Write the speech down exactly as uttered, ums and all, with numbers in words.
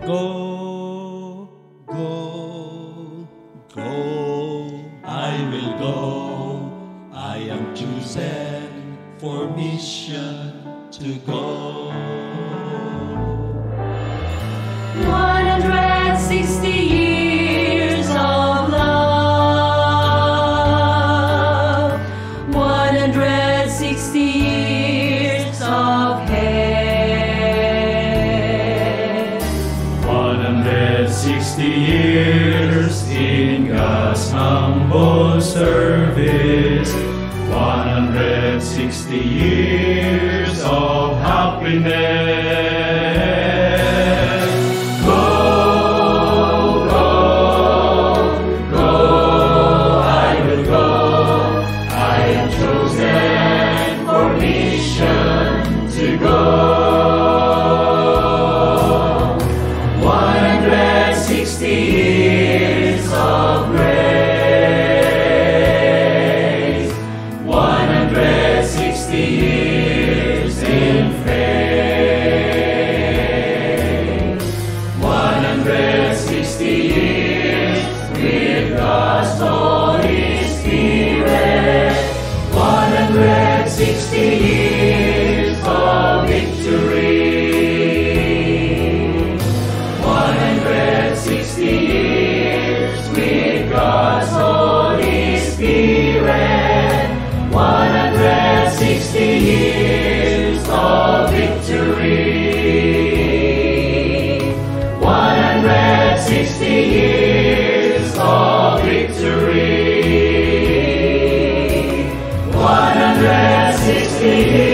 Go, go, go, I will go. I am chosen for mission to go. one hundred sixty years of love, one hundred sixty years of hell, one hundred sixty years in God's humble service, one hundred sixty years of happiness. sixty